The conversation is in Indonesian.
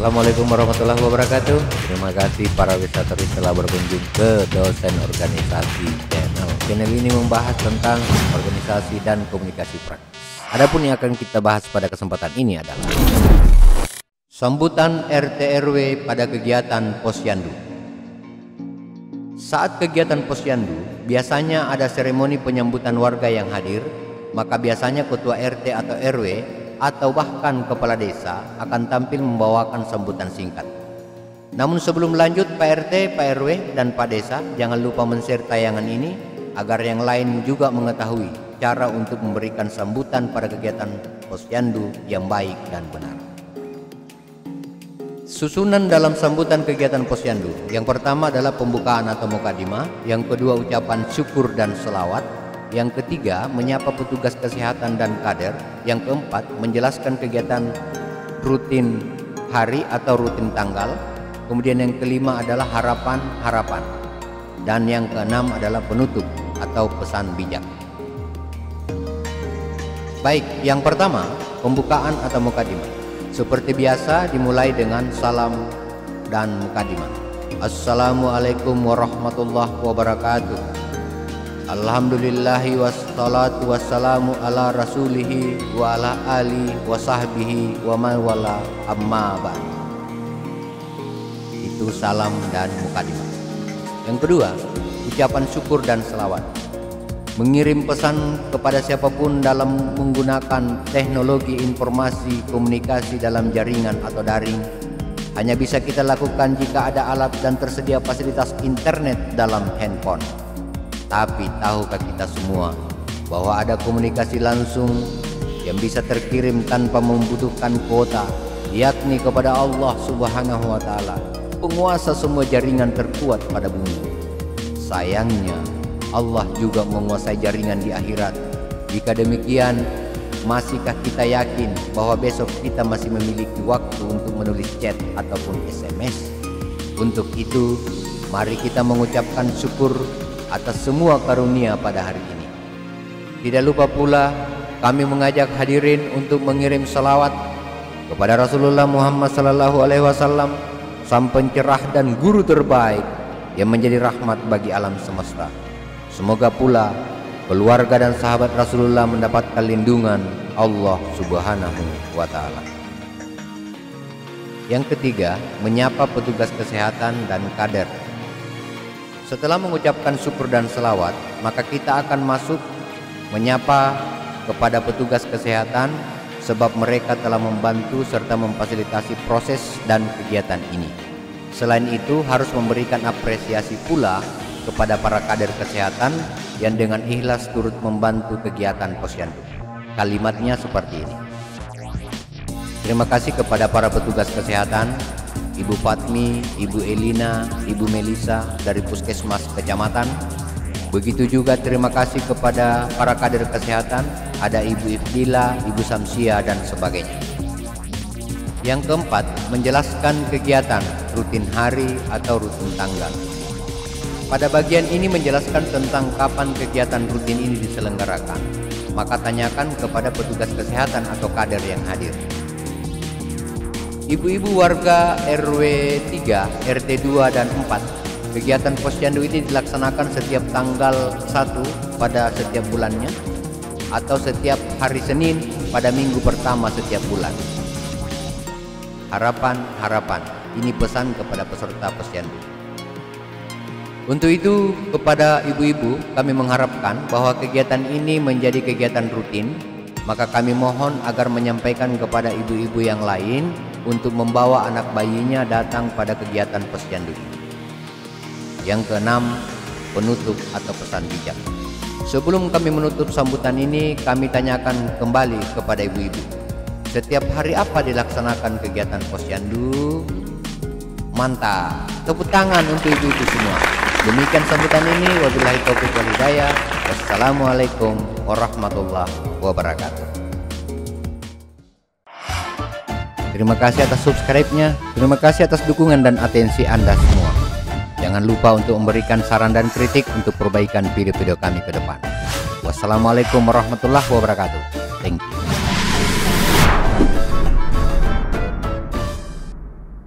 Assalamualaikum warahmatullahi wabarakatuh. Terima kasih para wisatawan telah berkunjung ke Dosen Organisasi Channel. Channel ini membahas tentang organisasi dan komunikasi praktis. Adapun yang akan kita bahas pada kesempatan ini adalah sambutan RT RW pada kegiatan Posyandu. Saat kegiatan Posyandu, biasanya ada seremoni penyambutan warga yang hadir, maka biasanya ketua RT atau RW atau bahkan kepala desa akan tampil membawakan sambutan singkat. Namun sebelum lanjut, Pak RT, Pak RW, dan Pak Desa jangan lupa men-share tayangan ini agar yang lain juga mengetahui cara untuk memberikan sambutan pada kegiatan Posyandu yang baik dan benar. Susunan dalam sambutan kegiatan Posyandu, yang pertama adalah pembukaan atau mukadimah, yang kedua ucapan syukur dan selawat, yang ketiga menyapa petugas kesehatan dan kader, yang keempat menjelaskan kegiatan rutin hari atau rutin tanggal, kemudian yang kelima adalah harapan-harapan, dan yang keenam adalah penutup atau pesan bijak. Baik, yang pertama pembukaan atau mukadimah. Seperti biasa dimulai dengan salam dan mukadimah. Assalamualaikum warahmatullahi wabarakatuh. Alhamdulillahi wassalatu wassalamu ala rasulihi wa ala alihi wa sahbihi wa man wala amma ba'd. Itu salam dan mukadimah. Yang kedua, ucapan syukur dan selawat. Mengirim pesan kepada siapapun dalam menggunakan teknologi informasi komunikasi dalam jaringan atau daring hanya bisa kita lakukan jika ada alat dan tersedia fasilitas internet dalam handphone. Tapi tahukah kita semua bahwa ada komunikasi langsung yang bisa terkirim tanpa membutuhkan kuota, yakni kepada Allah Subhanahu wa Ta'ala, penguasa semua jaringan terkuat pada bumi. Sayangnya Allah juga menguasai jaringan di akhirat. Jika demikian, masihkah kita yakin bahwa besok kita masih memiliki waktu untuk menulis chat ataupun SMS? Untuk itu, mari kita mengucapkan syukur atas semua karunia pada hari ini. Tidak lupa pula kami mengajak hadirin untuk mengirim salawat kepada Rasulullah Muhammad SAW, sang pencerah dan guru terbaik yang menjadi rahmat bagi alam semesta. Semoga pula keluarga dan sahabat Rasulullah mendapatkan lindungan Allah Subhanahu wa Ta'ala. Yang ketiga, menyapa petugas kesehatan dan kader. Setelah mengucapkan syukur dan selawat, maka kita akan masuk menyapa kepada petugas kesehatan sebab mereka telah membantu serta memfasilitasi proses dan kegiatan ini. Selain itu, harus memberikan apresiasi pula kepada para kader kesehatan yang dengan ikhlas turut membantu kegiatan Posyandu. Kalimatnya seperti ini. Terima kasih kepada para petugas kesehatan, Ibu Fatmi, Ibu Elina, Ibu Melisa dari Puskesmas Kecamatan. Begitu juga terima kasih kepada para kader kesehatan, ada Ibu Ifdila, Ibu Samsia, dan sebagainya. Yang keempat, menjelaskan kegiatan rutin hari atau rutin tanggal. Pada bagian ini menjelaskan tentang kapan kegiatan rutin ini diselenggarakan, maka tanyakan kepada petugas kesehatan atau kader yang hadir. Ibu-ibu warga RW 3, RT 2 dan 4, kegiatan Posyandu ini dilaksanakan setiap tanggal 1 pada setiap bulannya atau setiap hari Senin pada minggu pertama setiap bulan. Harapan-harapan, ini pesan kepada peserta Posyandu. Untuk itu, kepada ibu-ibu kami mengharapkan bahwa kegiatan ini menjadi kegiatan rutin, maka kami mohon agar menyampaikan kepada ibu-ibu yang lain untuk membawa anak bayinya datang pada kegiatan Posyandu ini. Yang keenam, penutup atau pesan bijak. Sebelum kami menutup sambutan ini, kami tanyakan kembali kepada ibu-ibu, setiap hari apa dilaksanakan kegiatan Posyandu? Mantap, tepuk tangan untuk ibu-ibu semua. Demikian sambutan ini, wabillahi taufiq wal hidayah. Wassalamualaikum warahmatullahi wabarakatuh. Terima kasih atas subscribe-nya, terima kasih atas dukungan dan atensi Anda semua. Jangan lupa untuk memberikan saran dan kritik untuk perbaikan video-video kami ke depan. Wassalamualaikum warahmatullahi wabarakatuh. Thank you.